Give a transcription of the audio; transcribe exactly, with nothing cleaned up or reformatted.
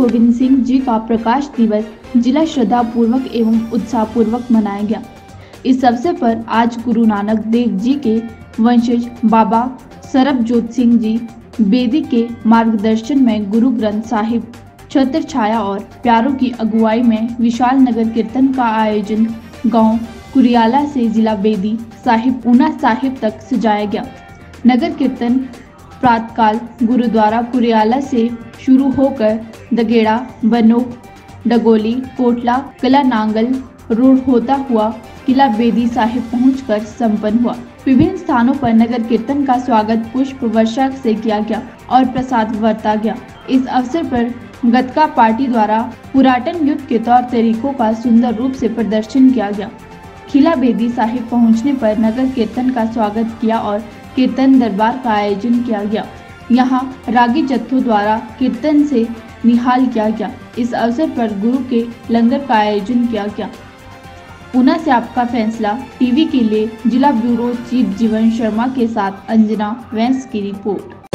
गोविंद सिंह जी का प्रकाश दिवस जिला श्रद्धा पूर्वक एवं उत्साह पूर्वक मनाया गया। इस अवसर पर आज गुरु नानक देव जी के वंशज बाबा सरबजोत सिंह जी बेदी के मार्गदर्शन में गुरु ग्रंथ साहिब छत्र छाया और प्यारों की अगुवाई में विशाल नगर कीर्तन का आयोजन गांव कुरियाला से जिला बेदी साहिब ऊना साहिब तक सजाया गया। नगर कीर्तन प्रातःकाल गुरुद्वारा कुरियाला से शुरू होकर दगेड़ा, बनोक, डगोली, कोटला, कला नांगल रोड होता हुआ किला बेदी साहिब पहुंचकर संपन्न हुआ। विभिन्न स्थानों पर नगर कीर्तन का स्वागत पुष्प वर्षा से किया गया और प्रसाद बरता गया। इस अवसर पर गतका पार्टी द्वारा पुरातन युद्ध के तौर तरीकों का सुंदर रूप से प्रदर्शन किया गया। किला बेदी साहिब पहुंचने पर नगर कीर्तन का स्वागत किया और कीर्तन दरबार का आयोजन किया गया। यहाँ रागी जत्थों द्वारा कीर्तन से निहाल किया गया। इस अवसर पर गुरु के लंगर का आयोजन किया गया। ऊना से आपका फैसला टीवी के लिए जिला ब्यूरो चीफ जीवन शर्मा के साथ अंजना वैंस की रिपोर्ट।